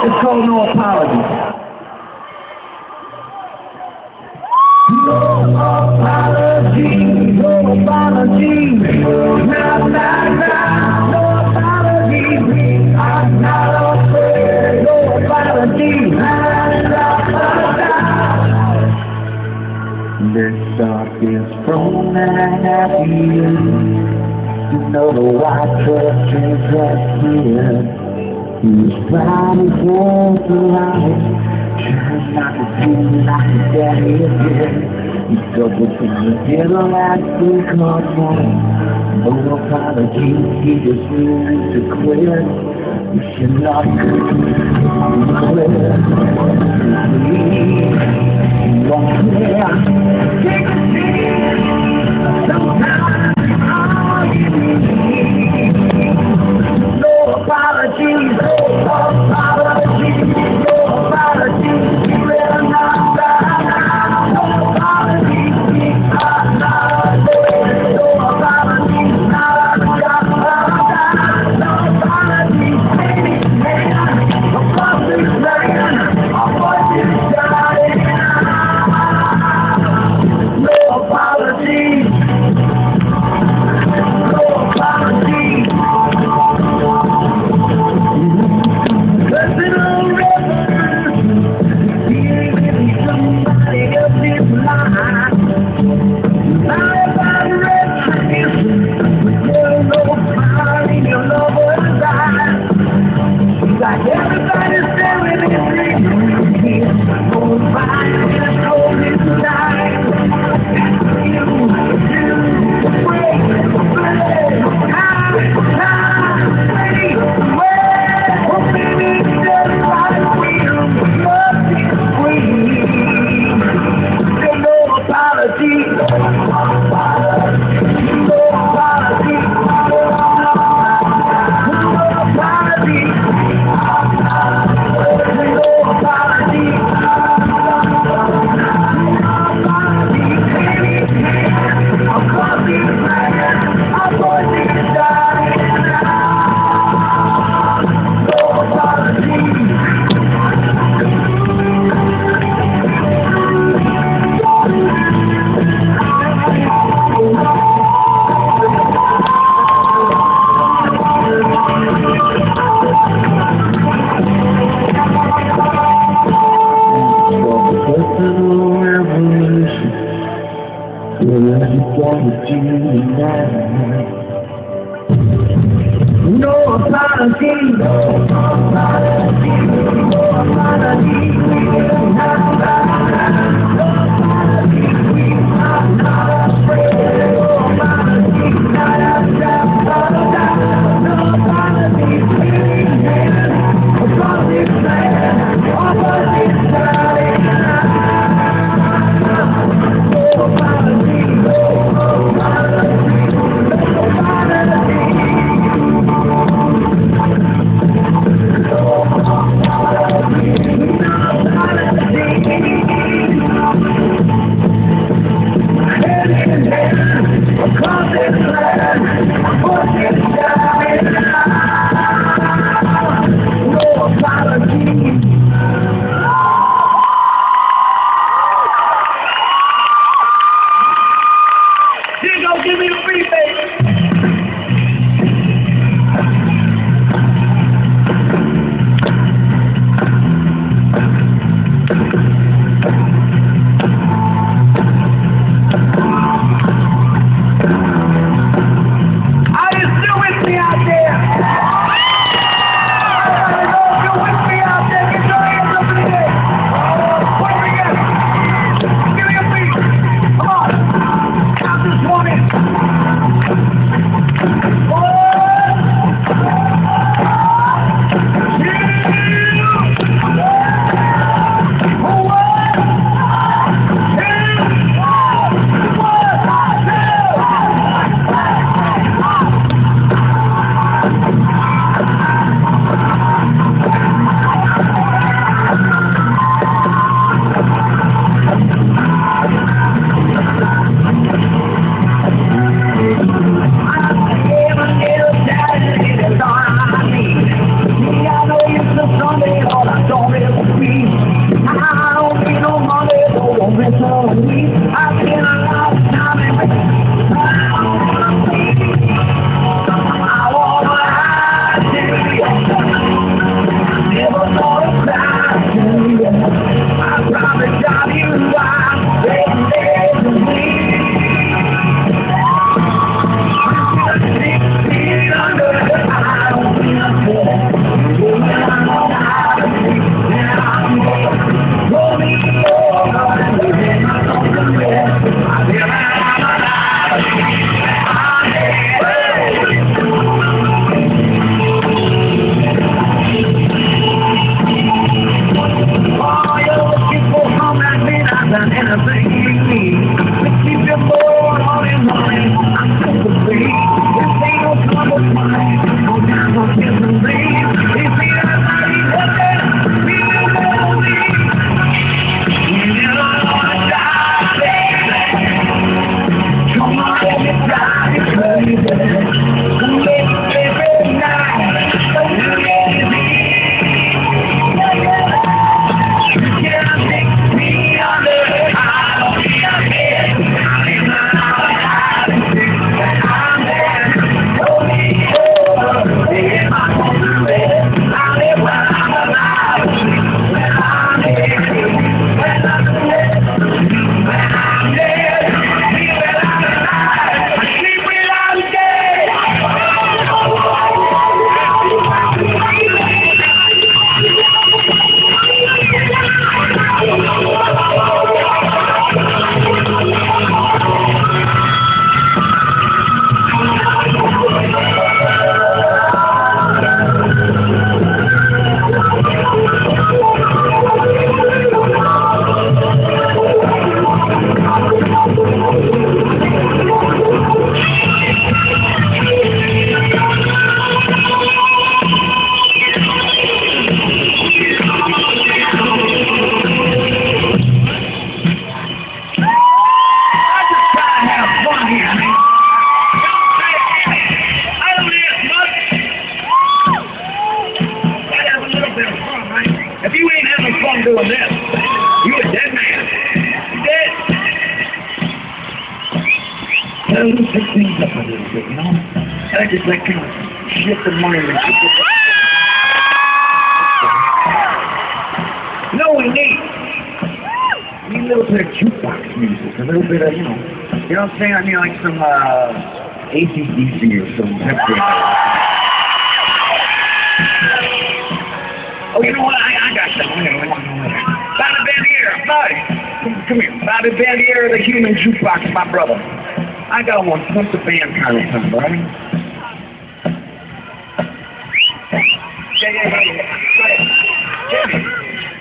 It's called No Apology. No apology, no apology. Now, no apology. I'm not afraid. No apology. This dark is from happy. You know the white truck is right here. He's trying to hold the light, trying not to feel like his daddy again. He's double from the dinner last week on night. No apology, he just needs to quit. You should not quit. Please, you won't clear. Take a seat. Sometimes all you need. No apologies, no apologies, no apologies. You will not die. No apologies, I'm not afraid. No apologies, not no apologies. Across this land, our voices dying. No apologies, no apologies. Like everybody's staring at me, going by and holding tonight. You break, oh baby, just like we must be free. There's no apology, no apology, no apology, no apology. No apology, no apology, no apology. No apology, I'm not afraid. No apology, no apology. Across this land, across this side. No apology, no apology, no apology. little bit of fun, right? If you ain't having fun doing this, you a dead man. Dead. Gotta pick things up a little bit, you know? Gotta just like kind of shift the mind and shift it. You know what we need? We need a little bit of jukebox music, a little bit of, you know what I'm saying? I mean, like some AC/DC or some pep band. Oh, you know what? I got something. Bobby Bandiera, buddy. Come here. Bobby Bandiera, the human jukebox, my brother. I got one. Pump the band kind of time, right? Yeah. Go ahead. Get me.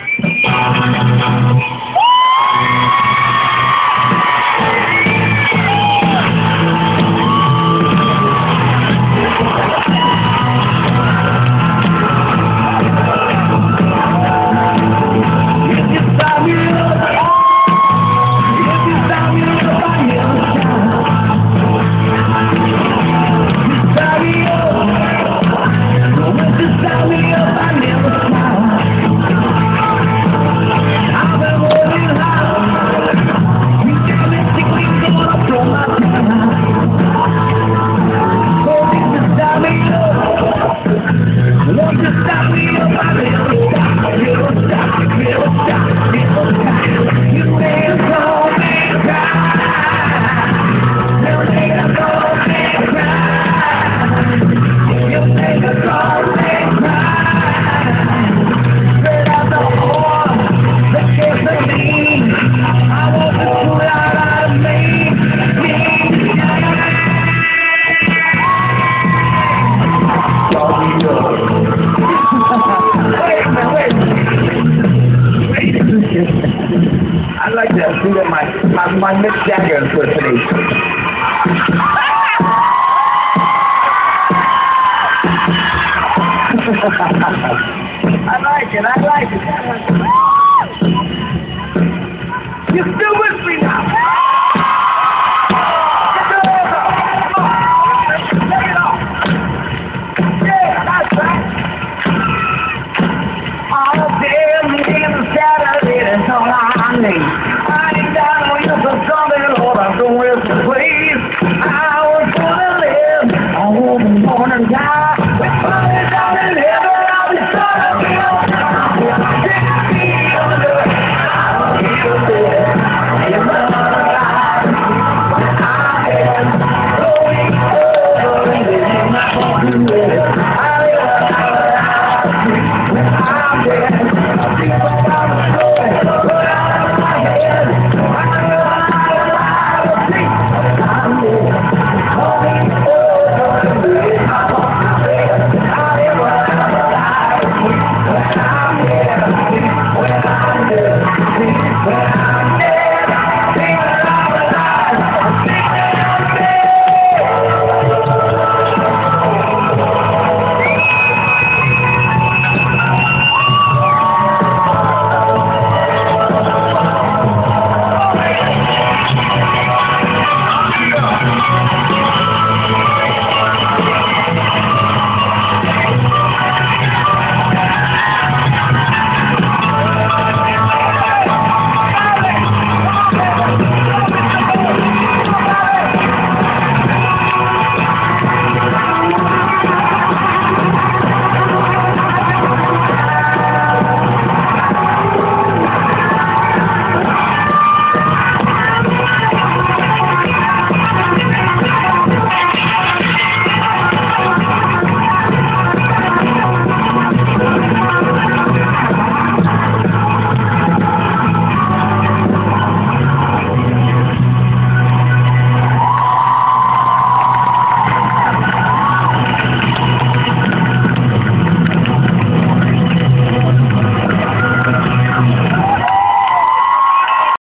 I like that. Do that my Mick Jagger impersonation. I like it. You're still with me now. Get your hands up. Come on. Take it off. Yeah, that's right. All day, and Saturday, that's all I need. I ain't got no use for something, Lord, I'm going to please. I was gonna live, I wasn't gonna die. But down in heaven, I'll be gonna be on. Take me under, I'll be there. You're not alive. I am going over, and you're not going to live. I live alive. I'm dead. I think about the story, but out of my head. When I'm